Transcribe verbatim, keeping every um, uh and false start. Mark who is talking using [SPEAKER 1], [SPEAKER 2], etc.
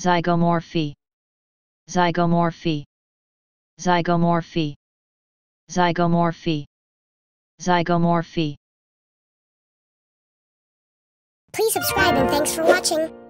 [SPEAKER 1] zygomorphy, zygomorphy, zygomorphy, zygomorphy, zygomorphy.
[SPEAKER 2] Please subscribe and thanks for watching.